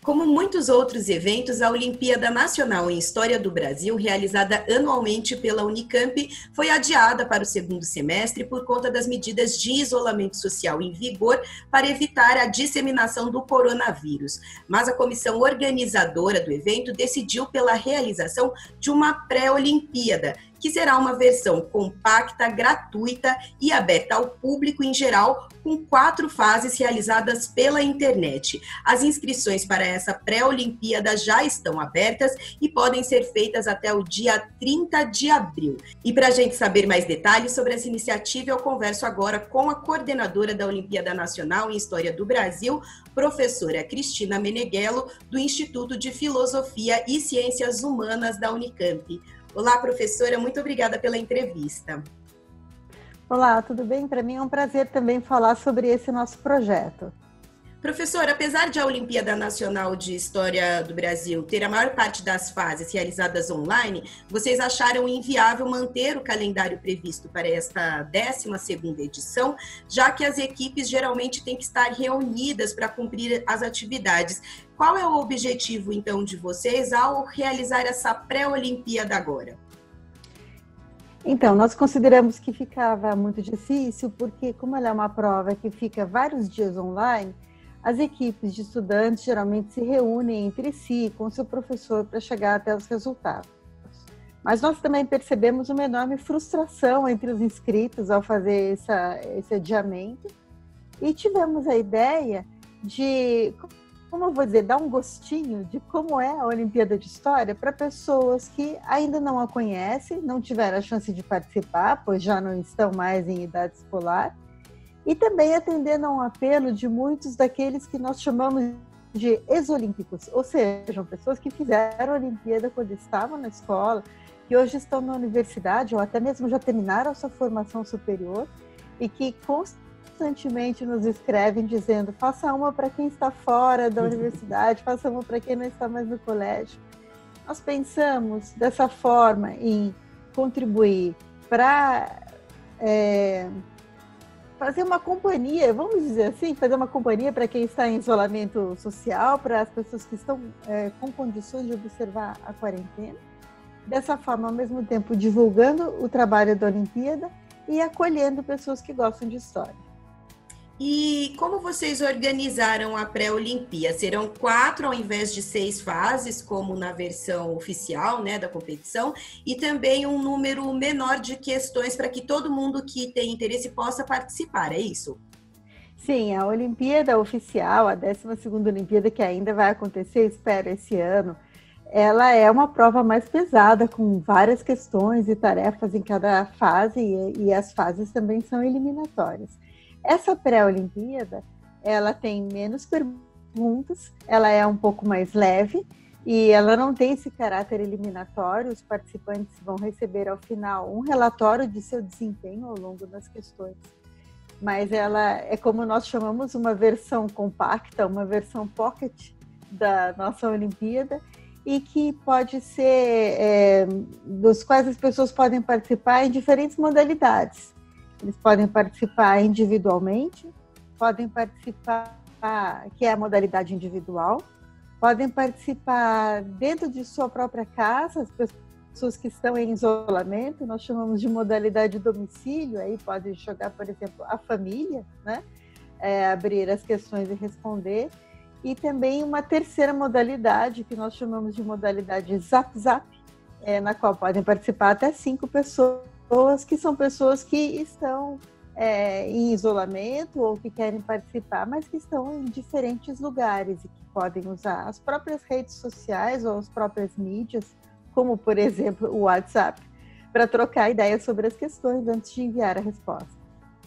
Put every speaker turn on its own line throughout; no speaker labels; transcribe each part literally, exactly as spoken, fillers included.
Como muitos outros eventos, a Olimpíada Nacional em História do Brasil, realizada anualmente pela Unicamp, foi adiada para o segundo semestre por conta das medidas de isolamento social em vigor para evitar a disseminação do coronavírus. Mas a comissão organizadora do evento decidiu pela realização de uma pré-Olimpíada, que será uma versão compacta, gratuita e aberta ao público em geral, com quatro fases realizadas pela internet. As inscrições para essa pré-Olimpíada já estão abertas e podem ser feitas até o dia trinta de abril. E para a gente saber mais detalhes sobre essa iniciativa, eu converso agora com a coordenadora da Olimpíada Nacional em História do Brasil, professora Cristina Meneghello, do Instituto de Filosofia e Ciências Humanas da Unicamp. Olá, professora, muito obrigada pela entrevista.
Olá, tudo bem? Para mim é um prazer também falar sobre esse nosso projeto.
Professora, apesar de a Olimpíada Nacional de História do Brasil ter a maior parte das fases realizadas online, vocês acharam inviável manter o calendário previsto para esta décima segunda edição, já que as equipes geralmente têm que estar reunidas para cumprir as atividades. Qual é o objetivo, então, de vocês ao realizar essa pré-Olimpíada agora?
Então, nós consideramos que ficava muito difícil, porque como ela é uma prova que fica vários dias online, as equipes de estudantes geralmente se reúnem entre si com seu professor para chegar até os resultados. Mas nós também percebemos uma enorme frustração entre os inscritos ao fazer essa, esse adiamento e tivemos a ideia de, como eu vou dizer, dar um gostinho de como é a Olimpíada de História para pessoas que ainda não a conhecem, não tiveram a chance de participar, pois já não estão mais em idade escolar, e também atendendo a um apelo de muitos daqueles que nós chamamos de ex-olímpicos, ou seja, pessoas que fizeram a Olimpíada quando estavam na escola, que hoje estão na universidade ou até mesmo já terminaram a sua formação superior e que constantemente nos escrevem dizendo: faça uma para quem está fora da universidade, faça uma para quem não está mais no colégio. Nós pensamos dessa forma em contribuir para é, fazer uma companhia, vamos dizer assim, fazer uma companhia para quem está em isolamento social, para as pessoas que estão é, com condições de observar a quarentena. Dessa forma, ao mesmo tempo, divulgando o trabalho da Olimpíada e acolhendo pessoas que gostam de história.
E como vocês organizaram a pré-Olimpíada? Serão quatro ao invés de seis fases, como na versão oficial, né, da competição, e também um número menor de questões para que todo mundo que tem interesse possa participar, é isso?
Sim, a Olimpíada oficial, a décima segunda Olimpíada, que ainda vai acontecer, espero, esse ano, ela é uma prova mais pesada, com várias questões e tarefas em cada fase, e, e as fases também são eliminatórias. Essa pré-Olimpíada, ela tem menos perguntas, ela é um pouco mais leve e ela não tem esse caráter eliminatório. Os participantes vão receber ao final um relatório de seu desempenho ao longo das questões. Mas ela é, como nós chamamos, uma versão compacta, uma versão pocket da nossa Olimpíada e que pode ser, é, dos quais as pessoas podem participar em diferentes modalidades. Eles podem participar individualmente, podem participar, que é a modalidade individual, podem participar dentro de sua própria casa, as pessoas que estão em isolamento, nós chamamos de modalidade domicílio, aí pode jogar, por exemplo, a família, né? É, abrir as questões e responder, e também uma terceira modalidade, que nós chamamos de modalidade Zap Zap, é, na qual podem participar até cinco pessoas, que são pessoas que estão é, em isolamento ou que querem participar, mas que estão em diferentes lugares e que podem usar as próprias redes sociais ou as próprias mídias, como, por exemplo, o WhatsApp, para trocar ideias sobre as questões antes de enviar a resposta.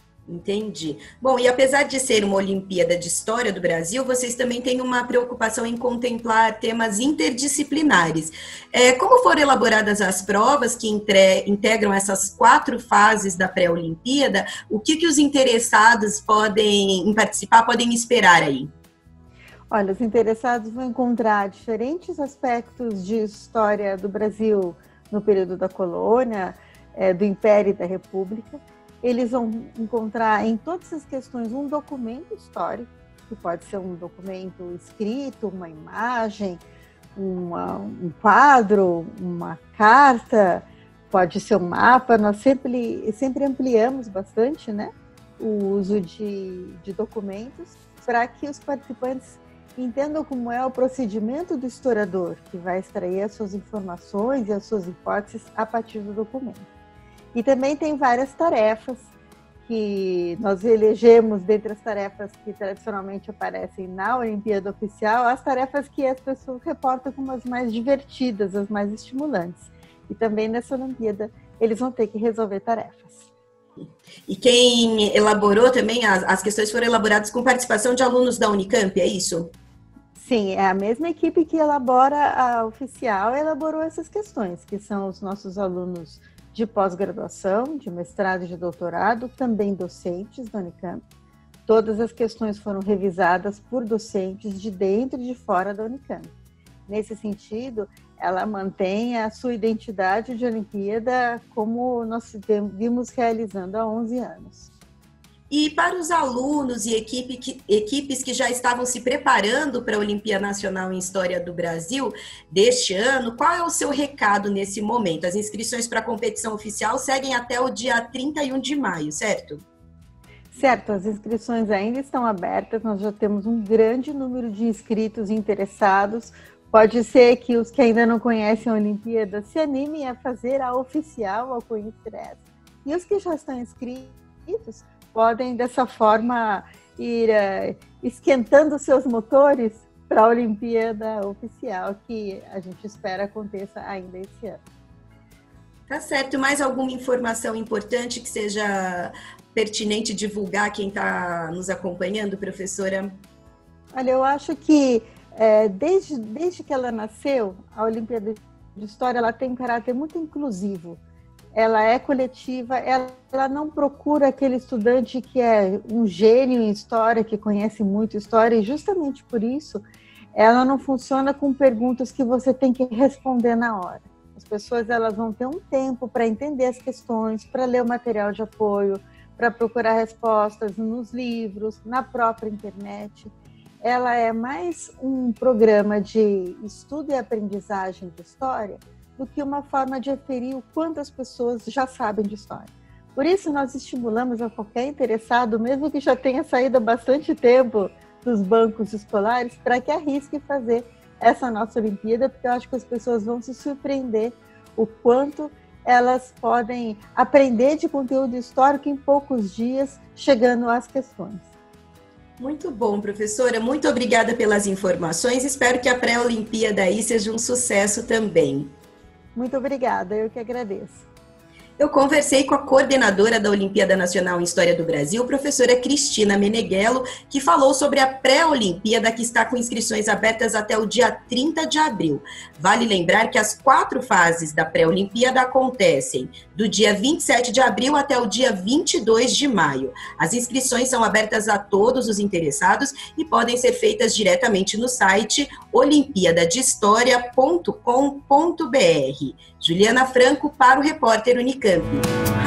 Entendi. Bom, e apesar de ser uma Olimpíada de História do Brasil, vocês também têm uma preocupação em contemplar temas interdisciplinares. É, como foram elaboradas as provas que entre, integram essas quatro fases da pré-Olimpíada, o que, que os interessados podem em participar podem esperar aí?
Olha, os interessados vão encontrar diferentes aspectos de história do Brasil no período da colônia, é, do Império e da República. Eles vão encontrar em todas as questões um documento histórico que pode ser um documento escrito, uma imagem, uma, um quadro, uma carta, pode ser um mapa. Nós sempre, sempre ampliamos bastante, né, o uso de, de documentos para que os participantes entendam como é o procedimento do historiador, que vai extrair as suas informações e as suas hipóteses a partir do documento. E também tem várias tarefas que nós elegemos, dentre as tarefas que tradicionalmente aparecem na Olimpíada Oficial, as tarefas que as pessoas reportam como as mais divertidas, as mais estimulantes. E também nessa Olimpíada eles vão ter que resolver tarefas.
E quem elaborou também, as, as questões foram elaboradas com participação de alunos da Unicamp, é isso?
Sim, é a mesma equipe que elabora a oficial, elaborou essas questões, que são os nossos alunos de pós-graduação, de mestrado e de doutorado, também docentes da Unicamp. Todas as questões foram revisadas por docentes de dentro e de fora da Unicamp. Nesse sentido, ela mantém a sua identidade de Olimpíada como nós vimos realizando há onze anos.
E para os alunos e equipe que, equipes que já estavam se preparando para a Olimpíada Nacional em História do Brasil deste ano, qual é o seu recado nesse momento? As inscrições para a competição oficial seguem até o dia trinta e um de maio, certo?
Certo, as inscrições ainda estão abertas, nós já temos um grande número de inscritos e interessados. Pode ser que os que ainda não conhecem a Olimpíada se animem a fazer a oficial ao conhecer essa. E os que já estão inscritos podem, dessa forma, ir uh, esquentando seus motores para a Olimpíada Oficial, que a gente espera aconteça ainda esse ano.
Tá certo. Mais alguma informação importante que seja pertinente divulgar quem está nos acompanhando, professora?
Olha, eu acho que é, desde, desde que ela nasceu, a Olimpíada de História ela tem um caráter muito inclusivo. Ela é coletiva, ela, ela não procura aquele estudante que é um gênio em história, que conhece muito história, e justamente por isso ela não funciona com perguntas que você tem que responder na hora. As pessoas elas vão ter um tempo para entender as questões, para ler o material de apoio, para procurar respostas nos livros, na própria internet. Ela é mais um programa de estudo e aprendizagem de história do que uma forma de aferir o quanto as pessoas já sabem de história. Por isso, nós estimulamos a qualquer interessado, mesmo que já tenha saído há bastante tempo dos bancos escolares, para que arrisque fazer essa nossa Olimpíada, porque eu acho que as pessoas vão se surpreender o quanto elas podem aprender de conteúdo histórico em poucos dias, chegando às questões.
Muito bom, professora. Muito obrigada pelas informações. Espero que a pré-Olimpíada aí seja um sucesso também.
Muito obrigada, eu que agradeço.
Eu conversei com a coordenadora da Olimpíada Nacional em História do Brasil, professora Cristina Meneghello, que falou sobre a pré-Olimpíada que está com inscrições abertas até o dia trinta de abril. Vale lembrar que as quatro fases da pré-Olimpíada acontecem do dia vinte e sete de abril até o dia vinte e dois de maio. As inscrições são abertas a todos os interessados e podem ser feitas diretamente no site olimpiada de história ponto com ponto br. Juliana Franco para o Repórter Unicamp.